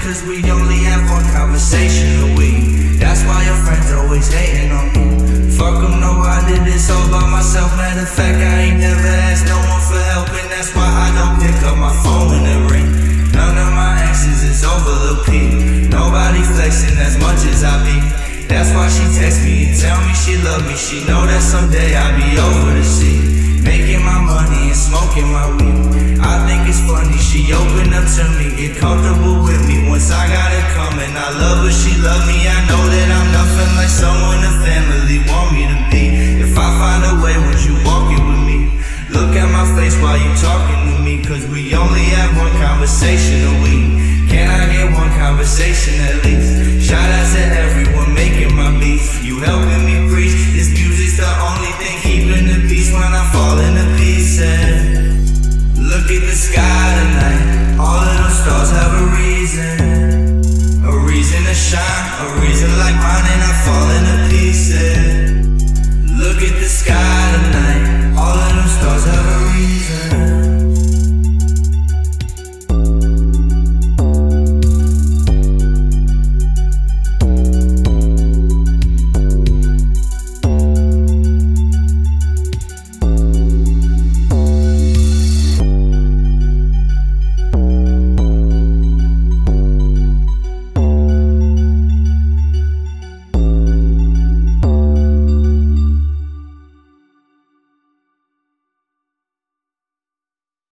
cause we only have one conversation a week. That's why your friends always hating on me. Fuck them, no, I did this all by myself. Matter of fact, I ain't never asked no one for help, and that's why I don't pick up my phone when it ring. None of my exes is over the peak. Nobody flexing as much as I be. That's why she text me and tell me she love me. She know that someday I'll be over the sea, making my money and smoking my weed. I think it's funny, she opened up to me, get comfortable with me. Once I got it coming, I love her, she love me. I know that I'm nothing like someone the family want me to be. If I find a way, would you walk it with me? Look at my face while you talking to me, cause we only have one conversation a week. Can I get one conversation at least? Shout out to everyone making my beats. You helping me preach, this music's the only thing keeping the peace when I fall into pieces. Look at the sky tonight, all of those stars have a reason to shine, a reason like mine, and I fall into pieces. Look at the sky tonight,